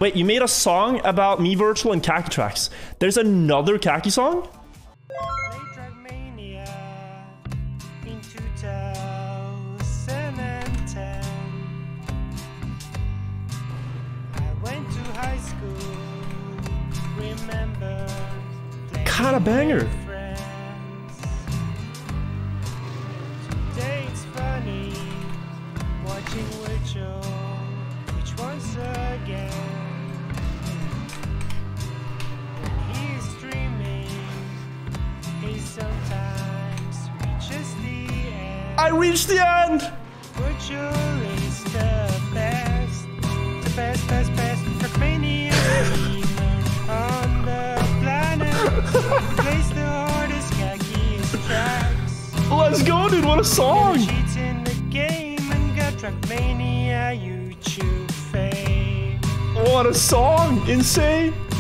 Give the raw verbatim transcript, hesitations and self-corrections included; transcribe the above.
Wait, you made a song about me, Wirtual, and Khaki Tracks. There's another Khaki song? Trackmania in two thousand ten. I went to high school, remember Kinda banger. friends. Today it's funny watching Wirtual, which once again he's streaming. He sometimes reaches the end. I reached the end! Wirtual is the best, the best, best, best Trackmania streamer on the planet. He plays the hardest khaki tracks. Let's go, dude, what a song! Never cheats in the game and got Trackmania YouTube fame. What a song! Insane!